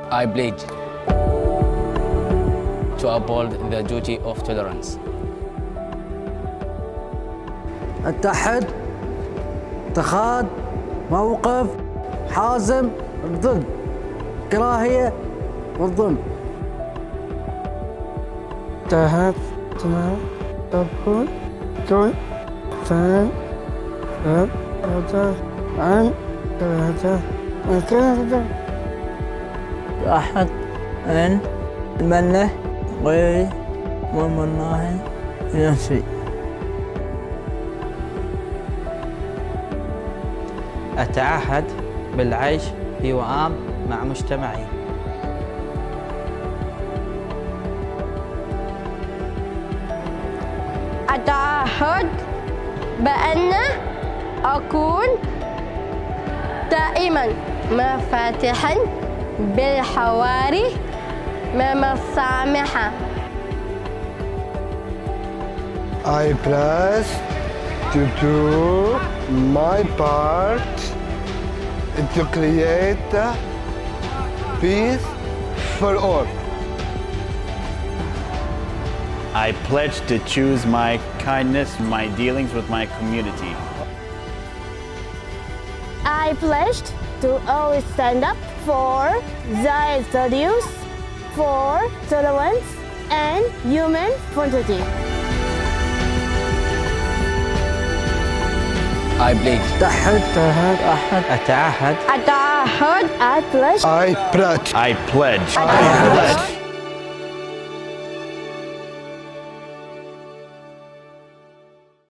I pledge to uphold the duty of tolerance. اتحد اتخاذ موقف حازم ضد كراهية والظلم. اتحدت تكون كل فان عن أحد أن المنه غير والمناهي لنفسي. أتعهد بالعيش في وئام مع مجتمعي. أتعهد بأن أكون دائما مفاتحا بالحواري مسامحة. I pledge to do my part to create peace for all. I pledge to choose my kindness in my dealings with my community. I pledged to always stand up for their values, for tolerance and human dignity. I pledge. أتعهد أتعهد I pledge. I pledge.